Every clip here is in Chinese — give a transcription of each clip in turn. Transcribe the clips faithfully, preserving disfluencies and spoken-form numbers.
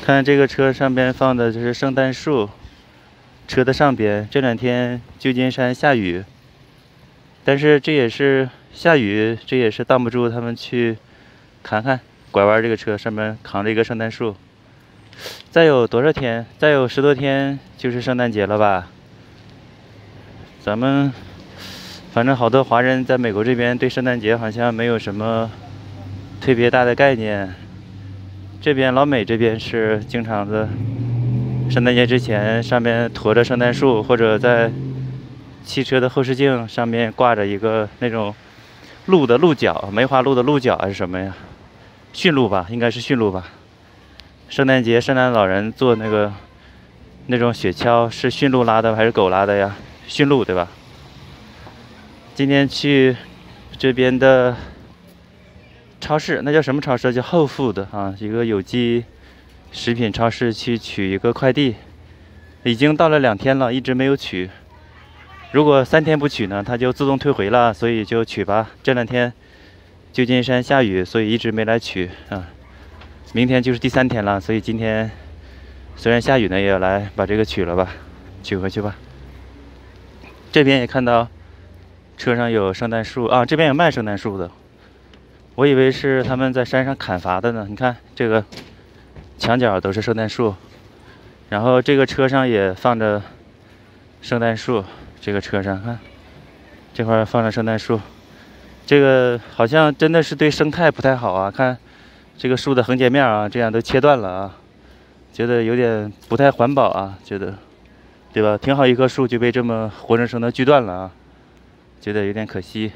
看这个车上边放的就是圣诞树，车的上边这两天旧金山下雨，但是这也是下雨，这也是挡不住他们去看看拐弯这个车上面扛着一个圣诞树。再有多少天？再有十多天就是圣诞节了吧？咱们反正好多华人在美国这边对圣诞节好像没有什么特别大的概念。这边老美这边是经常的，圣诞节之前上面驮着圣诞树，或者在汽车的后视镜上面挂着一个那种鹿的鹿角，梅花鹿的鹿角还是什么呀？驯鹿吧，应该是驯鹿吧。圣诞节圣诞老人坐那个那种雪橇是驯鹿拉的还是狗拉的呀？驯鹿对吧？今天去这边的超市，那叫什么超市？叫 Whole Food 啊，一个有机食品超市去取一个快递，已经到了两天了，一直没有取。如果三天不取呢，它就自动退回了，所以就取吧。这两天旧金山下雨，所以一直没来取啊。明天就是第三天了，所以今天虽然下雨呢，也要来把这个取了吧，取回去吧。这边也看到车上有圣诞树啊，这边有卖圣诞树的。我以为是他们在山上砍伐的呢。你看这个墙角都是圣诞树，然后这个车上也放着圣诞树。这个车上看，这块放着圣诞树，这个好像真的是对生态不太好啊。看这个树的横截面啊，这样都切断了啊，觉得有点不太环保啊，觉得，对吧？挺好一棵树就被这么活生生的锯断了啊，觉得有点可惜。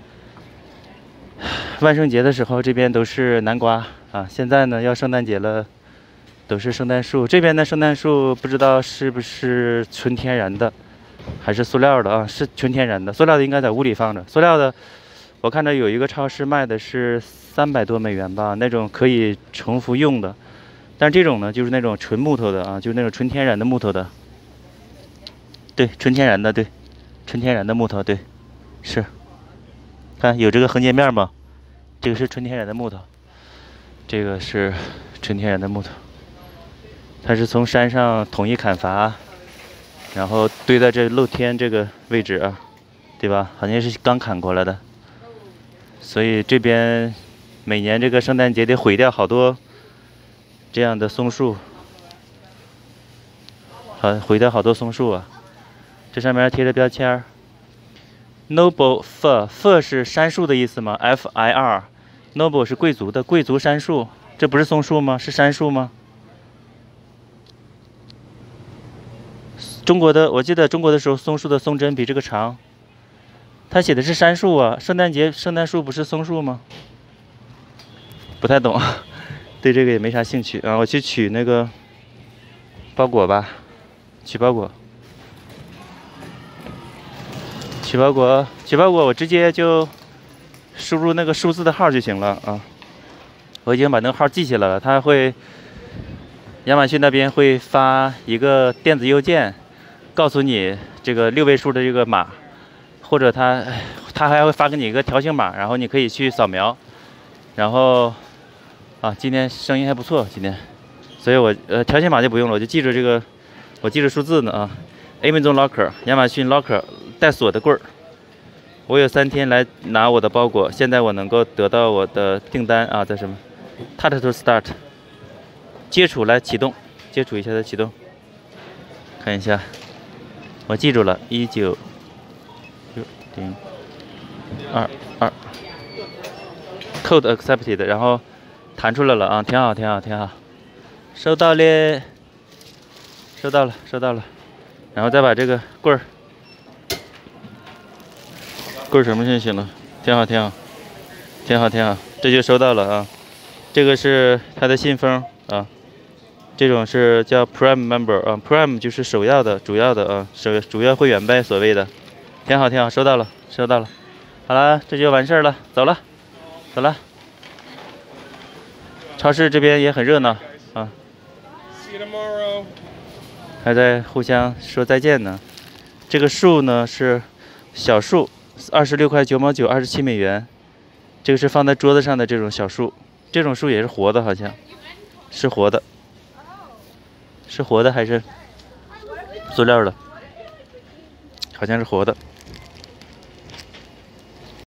万圣节的时候这边都是南瓜啊，现在呢要圣诞节了，都是圣诞树。这边的圣诞树不知道是不是纯天然的，还是塑料的啊？是纯天然的，塑料的应该在屋里放着。塑料的，我看到有一个超市卖的是三百多美元吧，那种可以重复用的。但这种呢，就是那种纯木头的啊，就是那种纯天然的木头的。对，纯天然的，对，纯天然的木头，对，是。看有这个横截面吗？这个是纯天然的木头，这个是纯天然的木头，它是从山上统一砍伐，然后堆在这露天这个位置啊，对吧？好像是刚砍过来的，所以这边每年这个圣诞节得毁掉好多这样的松树，好毁掉好多松树啊。这上面贴着标签 ，Noble Fir，Fir 是杉树的意思吗 ？F I R。Noble 是贵族的，贵族杉树，这不是松树吗？是杉树吗？中国的，我记得中国的时候，松树的松针比这个长。他写的是杉树啊，圣诞节圣诞树不是松树吗？不太懂，对这个也没啥兴趣啊。我去取那个包裹吧，取包裹，取包裹，取包裹，我直接就输入那个数字的号就行了啊。我已经把那个号记下来了，他会亚马逊那边会发一个电子邮件，告诉你这个六位数的这个码，或者他他还会发给你一个条形码，然后你可以去扫描。然后啊，今天生意还不错，今天，所以我呃条形码就不用了，我就记住这个，我记住数字呢啊。Amazon Locker， 亚马逊 Locker 带锁的柜儿。我有三天来拿我的包裹，现在我能够得到我的订单啊，在什么 ？Touch to start， 接触来启动，接触一下再启动。看一下，我记住了，一九六零二二 ，Code accepted， 然后弹出来了啊，挺好，挺好，挺好，收到了，收到了，收到了，然后再把这个棍儿。棍什么信息了？挺好，挺好，挺好，挺好，这就收到了啊。这个是它的信封啊，这种是叫 Prime Member 啊 ，Prime 就是首要的、主要的啊，首主要会员呗，所谓的。挺好，挺好，收到了，收到了。好了，这就完事儿了，走了，走了。超市这边也很热闹啊，还在互相说再见呢。这个树呢是小树。二十六块九毛九，二十七美元。这个是放在桌子上的这种小树，这种树也是活的，好像是活的。 是活的还是塑料的？好像是活的。